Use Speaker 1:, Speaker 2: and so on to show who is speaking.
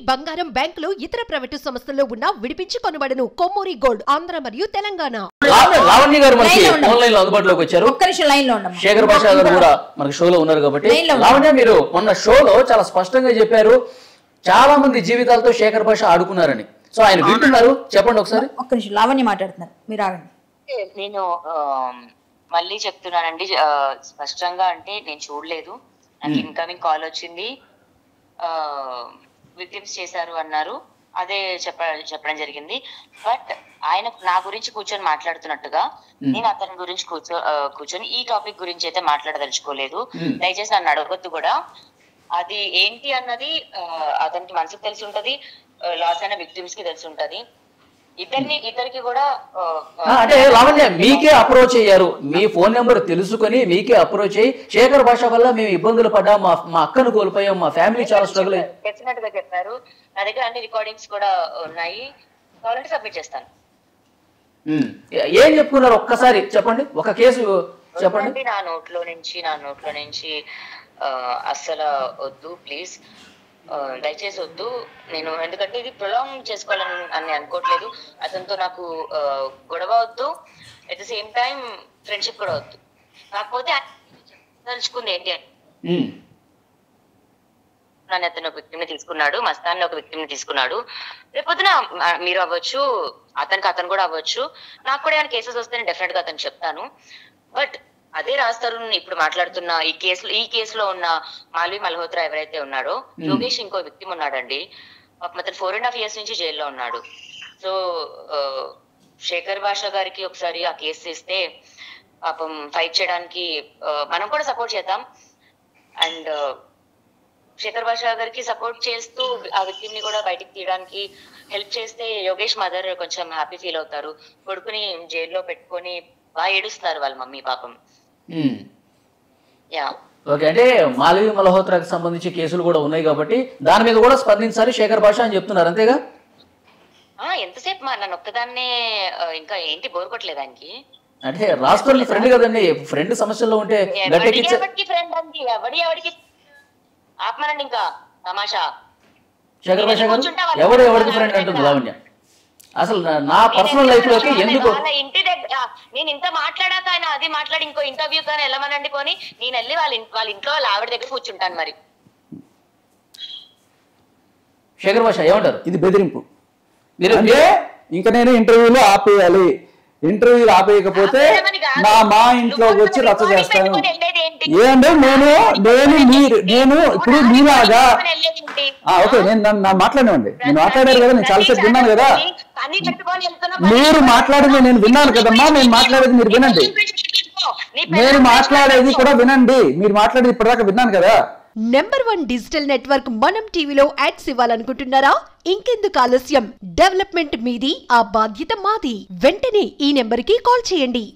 Speaker 1: బంగారం బ్యాంకులు ఇతర ప్రైవేటు సంస్థల్లో ఉన్న విడిపించి కొనబడను. కొమ్మూరి గోల్డ్ ఆంధ్ర మరియు తెలంగాణ.
Speaker 2: లావణ్య గారు మనకి ఆన్లైన్ లో అందుబాటులోకి వచ్చారు.
Speaker 3: ఒక్క నిమిషం లైన్ లో ఉండండి.
Speaker 2: శేఖర్ భాష గారు కూడా మనకి షోలో ఉన్నారు కాబట్టి లావణ్య మీరు మొన్న షోలో చాలా స్పష్టంగా చెప్పారు చాలా మంది జీవితాలతో శేఖర్ భాష ఆడుకున్నారని. సో ఆయన వింటున్నారు, చెప్పండి ఒకసారి.
Speaker 3: ఒక్క నిమిషం లావణ్య మాట్లాడుతున్నారు, మీరు ఆగండి.
Speaker 4: నేను మళ్ళీ చెప్తున్నానండి స్పష్టంగా, అంటే నేను చూడలేదు, నాకు ఇన్కమింగ్ కాల్ వచ్చింది, విక్టిమ్స్ చేశారు అన్నారు, అదే చెప్పడం జరిగింది. బట్ ఆయన నా గురించి కూర్చొని మాట్లాడుతున్నట్టుగా నేను అతని గురించి కూర్చొని ఈ టాపిక్ గురించి అయితే మాట్లాడదలుచుకోలేదు. దయచేసి నన్ను అడగొద్దు కూడా. అది ఏంటి అన్నది అతనికి మనసుకు తెలిసి ఉంటది, లాస్ అయిన విక్టిమ్స్ కి తెలిసి ఉంటది. ఇద్దరికి కూడా
Speaker 2: అంటే లావణ్య మీకే అప్రోచ్ అయ్యారు, మీ ఫోన్ నెంబర్ తెలుసుకొని మీకే అప్రోచ్ అయ్యి శేఖర్ భాష వల్ల మేము ఇబ్బందులు పడ్డాం, మా అక్కను కోల్పోయాం, మా ఫ్యామిలీ చాలా స్ట్రగుల్
Speaker 4: డెఫినెట్ గా చెప్పారు. నా దగ్గర అన్ని రికార్డింగ్స్ కూడా ఉన్నాయి, కావాలంటే సబ్మిట్ చేస్తాను.
Speaker 2: ఏం చెప్పుకున్నారు ఒక్కసారి చెప్పండి, ఒక కేసు చెప్పండి.
Speaker 4: నా నోట్లో నుంచి అస్సలు వద్దు, ప్లీజ్ దయచేసి వద్దు. నేను ఎందుకంటే ఇది ప్రొలాంగ్ చేసుకోవాలని అనుకోవట్లేదు. అతనితో నాకు గొడవ వద్దు, at the same time friendship కూడా వద్దు. కాకపోతే తలుచుకుంది ఏంటి నన్ను అతను ఒక వ్యక్తిని తీసుకున్నాడు, మస్తాన్ని ఒక వ్యక్తిని తీసుకున్నాడు. రేపొద్దున మీరు అవ్వచ్చు, అతను కూడా అవ్వచ్చు, నాకు కూడా ఏమైనా కేసెస్ వస్తే నేను డెఫినెట్ గా అతను చెప్తాను. బట్ అదే రాస్తారు ఇప్పుడు మాట్లాడుతున్న ఈ కేసులో ఉన్న మాల్వి మల్హోత్రా ఎవరైతే ఉన్నాడో, యోగేష్ ఇంకో వ్యక్తి ఉన్నాడండి, అతను 4.5 years నుంచి జైల్లో ఉన్నాడు. సో శేఖర్ భాష గారికి ఒకసారి ఆ కేసు ఇస్తే పాపం ఫైట్ చేయడానికి మనం కూడా సపోర్ట్ చేద్దాం. అండ్ శేఖర్ భాష గారికి సపోర్ట్ చేస్తూ ఆ వ్యక్తిని కూడా బయటికి తీయడానికి హెల్ప్ చేస్తే యోగేష్ మదర్ కొంచెం హ్యాపీ ఫీల్ అవుతారు. కొడుకుని జైల్లో పెట్టుకొని బాగా ఏడుస్తారు వాళ్ళ మమ్మీ పాపం.
Speaker 2: ఓకే, అంటే మాల్వి మల్హోత్రాకి సంబంధించి కేసులు కూడా ఉన్నాయి కాబట్టి దాని మీద కూడా స్పందించాలి శేఖర్ భాష అని చెప్తున్నారు, అంతేగా?
Speaker 4: ఎంతసేపు నన్ను ఒక్కదాన్నే ఇంకా ఏంటి బోర్ కొట్టలేదు ఆయనకి?
Speaker 2: అంటే రాష్ట్రంలో ఫ్రెండ్ కదండి, ఫ్రెండ్ సమస్యల్లో ఉంటే
Speaker 4: ఫ్రెండ్ అండి, ఎవడికి ఆత్మనండి ఇంకా తమాషా.
Speaker 2: శేఖర్ భాష గారు ఎవరికి ఫ్రెండ్ అంటుంది లావణ్య. అసలు నా పర్సనల్ లైఫ్ లోకి ఎందుకు
Speaker 4: ఇంటి దగ్గర నేను ఇంత మాట్లాడాక ఆయన అది మాట్లాడి ఇంకో ఇంటర్వ్యూ కానీ వెళ్ళమనండి పోని, నేను వెళ్ళి వాళ్ళ ఇంట్లో వాళ్ళ ఆవిడ దగ్గర కూర్చుంటాను. మరి
Speaker 2: శేఖర్ భాష ఏమంటారు?
Speaker 5: ఇది బెదిరింపు. అంటే ఇంకా నేను ఇంటర్వ్యూలో ఆపేయాలి, ఇంటర్వ్యూలు ఆపేయకపోతే మా ఇంట్లోకి వచ్చి రచ్చ చేస్తాను. ఏంటంటే నేను ఇప్పుడు మీలాగా ఓకే, నేను మాట్లాడినండి, నేను మాట్లాడారు కదా, నేను చాలాసేపు విన్నాను కదా, మీరు మాట్లాడింది నేను విన్నాను కదమ్మా, నేను మాట్లాడేది మీరు వినండి, నేను మాట్లాడేది కూడా వినండి, మీరు మాట్లాడేది ఇప్పటిదాకా విన్నాను కదా.
Speaker 1: నెంబర్ 1 డిజిటల్ నెట్వర్క్ మనం టీవీలో యాడ్స్ ఇవ్వాలనుకుంటున్నారా? ఇంకెందుకు ఆలస్యం, డెవలప్మెంట్ మీది, ఆ బాధ్యత మాది. వెంటనే ఈ నెంబర్ కి కాల్ చేయండి.